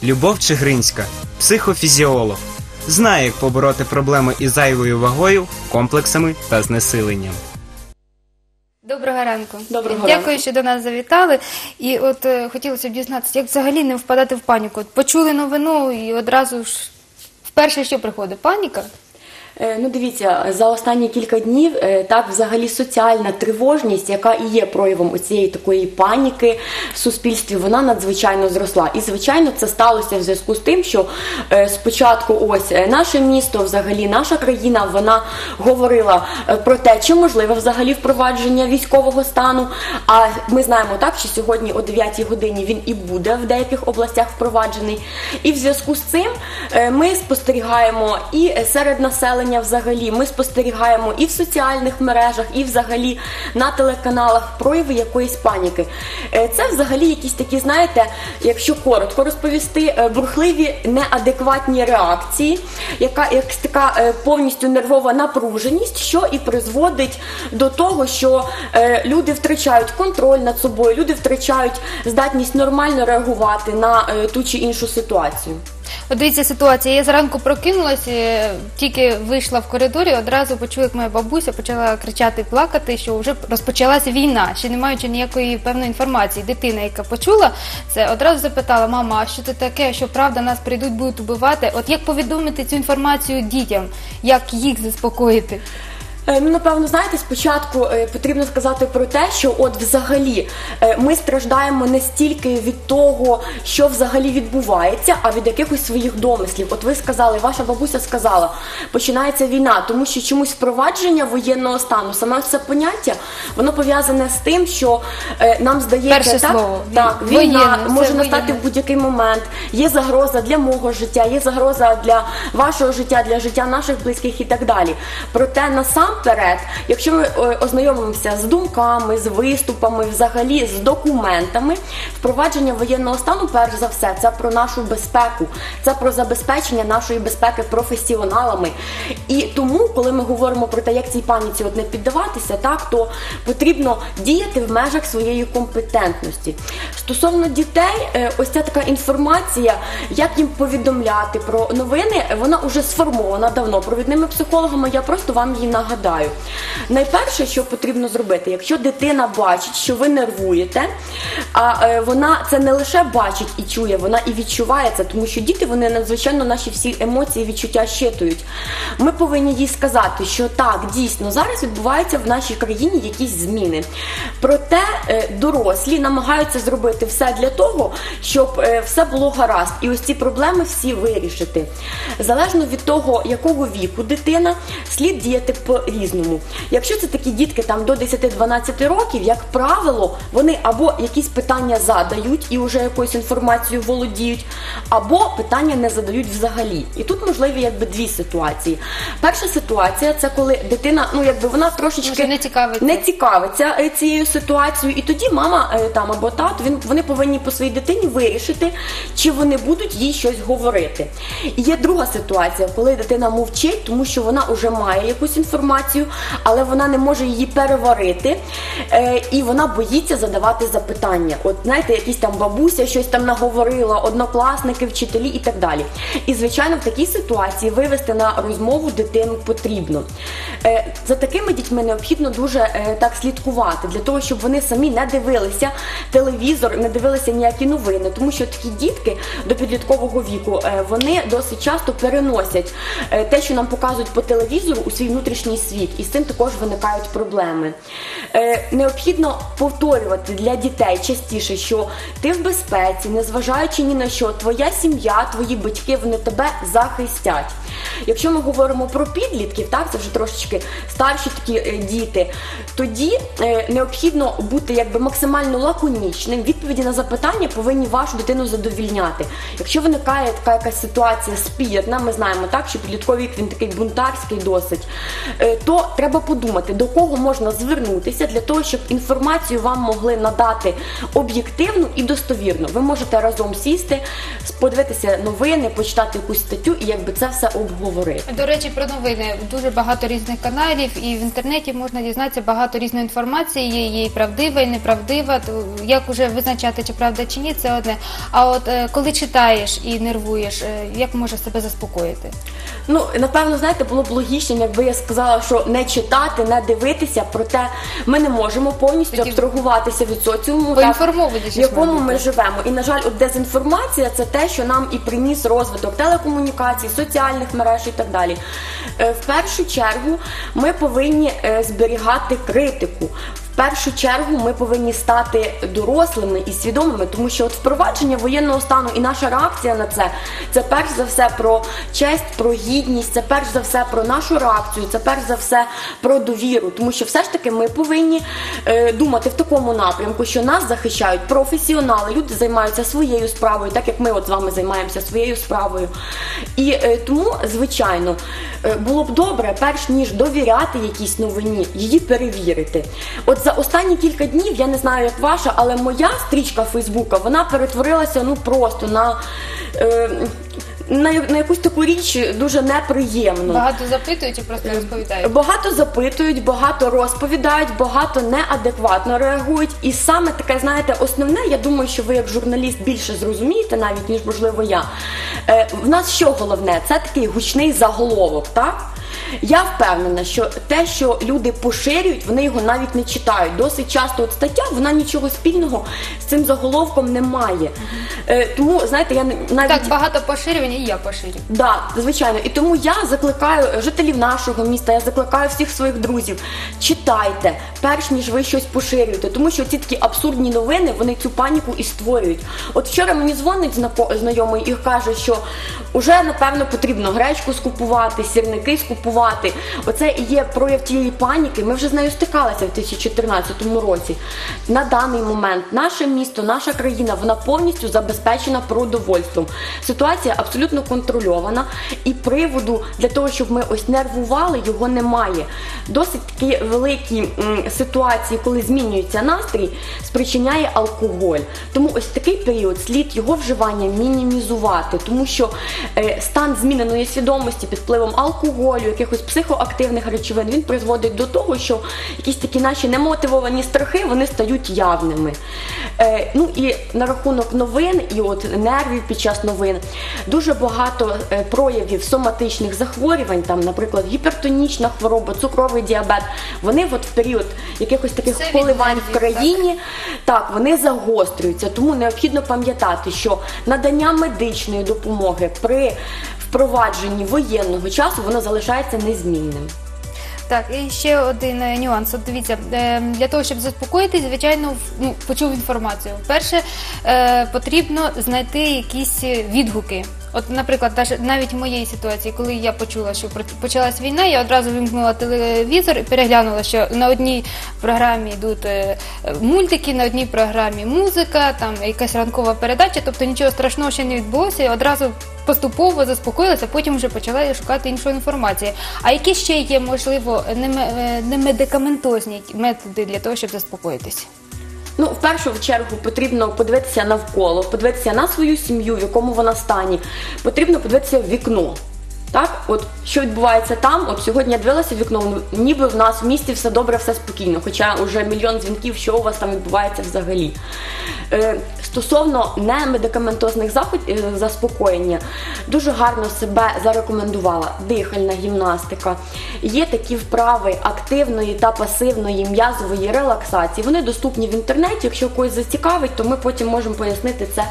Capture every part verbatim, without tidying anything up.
Любов Чигринська, психофізіолог, знає, як побороти проблеми із зайвою вагою, комплексами та знесиленням. Доброго ранку. Доброго Дякую, ранку. що до нас завітали. І от е, хотілося б дізнатися, як взагалі не впадати в паніку. От почули новину і одразу ж вперше що приходить? Паніка? Ну, дивіться, за останні кілька днів так взагалі соціальна тривожність, яка і є проявом цієї такої паніки в суспільстві, вона надзвичайно зросла. І, звичайно, це сталося в зв'язку з тим, що спочатку ось наше місто, взагалі наша країна, вона говорила про те, чи можливе взагалі впровадження військового стану. А ми знаємо так, що сьогодні о дев'ятій годині він і буде в деяких областях впроваджений. І в зв'язку з цим ми спостерігаємо і серед населення, взагалі, ми спостерігаємо і в соціальних мережах, і взагалі на телеканалах прояви якоїсь паніки. Це взагалі якісь такі, знаєте, якщо коротко розповісти, бурхливі, неадекватні реакції, яка якась така повністю нервова напруженість, що і призводить до того, що люди втрачають контроль над собою, люди втрачають здатність нормально реагувати на ту чи іншу ситуацію. От дивіться, ситуація. Я зранку прокинулася, тільки вийшла в коридорі, одразу почула, як моя бабуся почала кричати, плакати, що вже розпочалася війна, ще не маючи ніякої певної інформації. Дитина, яка почула це, одразу запитала: мама, а що це таке, що правда нас прийдуть, будуть убивати? От як повідомити цю інформацію дітям, як їх заспокоїти? Ну, напевно, знаєте, спочатку потрібно сказати про те, що от взагалі ми страждаємо не стільки від того, що взагалі відбувається, а від якихось своїх домислів. От ви сказали, ваша бабуся сказала, починається війна, тому що чомусь впровадження воєнного стану, саме це поняття, воно пов'язане з тим, що нам здається, перше так, слово, так, війна воєнне, може настати воєнне. в будь-який момент, є загроза для мого життя, є загроза для вашого життя, для життя наших близьких і так далі. Проте насам Вперед, якщо ми ознайомимося з думками, з виступами, взагалі з документами, впровадження воєнного стану, перш за все, це про нашу безпеку, це про забезпечення нашої безпеки професіоналами. І тому, коли ми говоримо про те, як цій паніці от не піддаватися, так, то потрібно діяти в межах своєї компетентності. Стосовно дітей, ось ця така інформація, як їм повідомляти про новини, вона вже сформована давно провідними психологами, я просто вам її нагадаю. Найперше, що потрібно зробити, якщо дитина бачить, що ви нервуєте, а вона це не лише бачить і чує, вона і відчуває це, тому що діти, вони надзвичайно наші всі емоції, відчуття щитують. Ми повинні їй сказати, що так, дійсно, зараз відбуваються в нашій країні якісь зміни. Проте дорослі намагаються зробити все для того, щоб все було гаразд. І ось ці проблеми всі вирішити. Залежно від того, якого віку дитина, слід діяти по-різному. Якщо це такі дітки там до десяти-дванадцяти років, як правило, вони або якісь питання задають і вже якоюсь інформацією володіють, або питання не задають взагалі. І тут можливі якби дві ситуації. Перша ситуація – це коли дитина, ну якби вона трошечки не цікавиться. не цікавиться цією ситуацією, і тоді мама там або тато, він, вони повинні по своїй дитині вирішити, чи вони будуть їй щось говорити. І є друга ситуація, коли дитина мовчить, тому що вона вже має якусь інформацію, але вона не може її переварити, е, і вона боїться задавати запитання. От, знаєте, якісь там бабуся щось там наговорила, однокласники, вчителі і так далі. І, звичайно, в такій ситуації вивести на розмову дитину потрібно. Е, за такими дітьми необхідно дуже е, так слідкувати, для того, щоб вони самі не дивилися телевізор, не дивилися ніякі новини, тому що такі дітки до підліткового віку, е, вони досить часто переносять е, те, що нам показують по телевізору, у свій внутрішній світ, і з цим також виникають проблеми. Е, необхідно повторювати для дітей частіше, що ти в безпеці, незважаючи ні на що, твоя сім'я, твої батьки, вони тебе захистять. Якщо ми говоримо про підлітків, так, це вже трошечки старші такі е, діти, тоді е, необхідно бути якби максимально лаконічним, відповіді на запитання повинні вашу дитину задовільняти. Якщо виникає така якась ситуація спірна, ми знаємо так, що підлітковий вік, він такий бунтарський досить, е, то треба подумати, до кого можна звернутися подивитися для того, щоб інформацію вам могли надати об'єктивну і достовірну. Ви можете разом сісти, подивитися новини, почитати якусь статтю і якби це все обговорити. До речі, про новини. Дуже багато різних каналів, і в інтернеті можна дізнатися багато різної інформації, є її правдива і неправдива. То як уже визначати, чи правда, чи ні, це одне. А от е, коли читаєш і нервуєш, е, як можеш себе заспокоїти? Ну, напевно, знаєте, було б логічним, якби я сказала, що не читати, не дивитися, проте ми не можемо повністю Тоді абстрагуватися від соціуму, поінформовані в ж якому мають ми бути. живемо. І, на жаль, от дезінформація – це те, що нам і приніс розвиток телекомунікацій, соціальних мереж і так далі. Е, В першу чергу ми повинні е, зберігати критику. В першу чергу ми повинні стати дорослими і свідомими, тому що от впровадження воєнного стану і наша реакція на це, це перш за все про честь, про гідність, це перш за все про нашу реакцію, це перш за все про довіру, тому що все ж таки ми повинні е, думати в такому напрямку, що нас захищають професіонали, люди займаються своєю справою, так як ми от з вами займаємося своєю справою. І е, тому, звичайно, е, було б добре, перш ніж довіряти якійсь новині, її перевірити. От за останні кілька днів, я не знаю, як ваша, але моя стрічка Фейсбука, вона перетворилася, ну, просто на, е, на, на якусь таку річ дуже неприємну. Багато запитують чи просто розповідають? Багато запитують, багато розповідають, багато неадекватно реагують. І саме таке, знаєте, основне, я думаю, що ви як журналіст більше зрозумієте навіть, ніж, можливо, я. Е, в нас що головне? Це такий гучний заголовок, так? Я впевнена, що те, що люди поширюють, вони його навіть не читають. Досить часто от стаття, вона нічого спільного з цим заголовком не має. Е, тому, знаєте, я навіть... Так, багато поширювань, і я поширю. Да, звичайно. І тому я закликаю жителів нашого міста, я закликаю всіх своїх друзів, читайте, перш ніж ви щось поширюєте, тому що ці такі абсурдні новини, вони цю паніку і створюють. От вчора мені дзвонить знайомий і каже, що вже, напевно, потрібно гречку скупувати, сірники скупувати. Оце і є прояв тієї паніки. Ми вже з нею стикалися в дві тисячі чотирнадцятому році. На даний момент наше місто, наша країна, вона повністю забезпечена продовольством. Ситуація абсолютно контрольована і приводу для того, щоб ми ось нервували, його немає. Досить такі великі м, ситуації, коли змінюється настрій, спричиняє алкоголь. Тому ось в такий період слід його вживання мінімізувати, тому що е, стан зміненої свідомості під впливом алкоголю, якихось психоактивних речовин, він призводить до того, що якісь такі наші немотивовані страхи, вони стають явними. Е, ну і на рахунок новин і от нервів під час новин, дуже багато е, проявів соматичних захворювань, там, наприклад, гіпертонічна хвороба, цукровий діабет, вони от в період якихось таких Це коливань від в країні, так. так, вони загострюються. Тому необхідно пам'ятати, що надання медичної допомоги при впровадженні воєнного часу, воно залишається незмінним. Так, і ще один е, нюанс. От дивіться, е, для того, щоб заспокоїтись, звичайно, в- ну, почув інформацію. Перше, е, потрібно знайти якісь відгуки. От, наприклад, даже- навіть в моїй ситуації, коли я почула, що про- почалась війна, я одразу вимкнула телевізор і переглянула, що на одній програмі йдуть е, е, мультики, на одній програмі музика, там якась ранкова передача, тобто нічого страшного ще не відбулося, я одразу поступово заспокоїлася, потім вже почала шукати іншої інформації. А які ще є, можливо, неме- е, немедикаментозні методи для того, щоб заспокоїтись? Ну, в першу чергу потрібно подивитися навколо, подивитися на свою сім'ю, в якому вона стані. Потрібно подивитися в вікно. Так, от що відбувається там, от сьогодні я дивилася в вікно, ну, ніби в нас в місті все добре, все спокійно, хоча вже мільйон дзвінків, що у вас там відбувається взагалі. Е, стосовно немедикаментозних заходів е, заспокоєння, дуже гарно себе зарекомендувала дихальна гімнастика. Є такі вправи активної та пасивної м'язової релаксації. Вони доступні в інтернеті, якщо когось зацікавить, то ми потім можемо пояснити це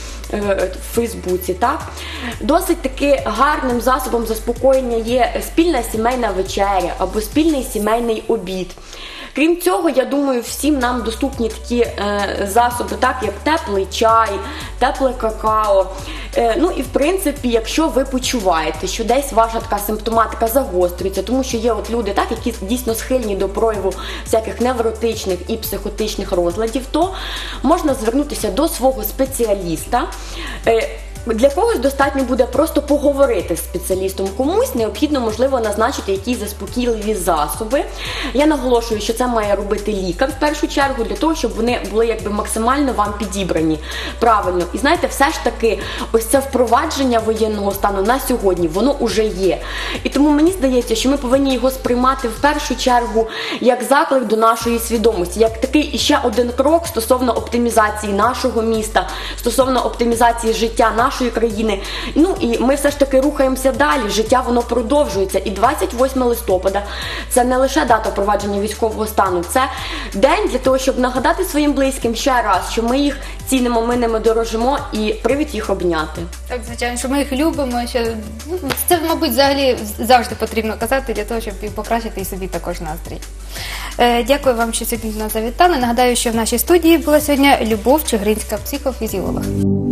в Фейсбуці, так? Досить таки гарним засобом заспокоєння є спільна сімейна вечеря або спільний сімейний обід. Крім цього, я думаю, всім нам доступні такі е, засоби, так, як теплий чай, тепле какао. Е, ну і в принципі, якщо ви почуваєте, що десь ваша така симптоматика загострюється, тому що є от люди, так, які дійсно схильні до прояву всяких невротичних і психотичних розладів, то можна звернутися до свого спеціаліста. Е, Для когось достатньо буде просто поговорити з спеціалістом. Комусь необхідно, можливо, назначити якісь заспокійливі засоби. Я наголошую, що це має робити лікар в першу чергу, для того, щоб вони були якби максимально вам підібрані правильно. І знаєте, все ж таки, ось це впровадження воєнного стану на сьогодні, воно уже є. І тому мені здається, що ми повинні його сприймати в першу чергу як заклик до нашої свідомості, як такий іще один крок стосовно оптимізації нашого міста, стосовно оптимізації життя нашої країни. Ну і ми все ж таки рухаємося далі, життя воно продовжується. І двадцять восьмого листопада це не лише дата впровадження військового стану, це день для того, щоб нагадати своїм близьким ще раз, що ми їх цінимо, ми ними дорожимо і привід їх обняти. Так, звичайно, що ми їх любимо, що ну, це, мабуть, взагалі завжди потрібно казати для того, щоб і покращити і собі також настрій. Е, дякую вам, що сьогодні до нас завітали. Нагадаю, що в нашій студії була сьогодні Любов Чигринська, психофізіолог.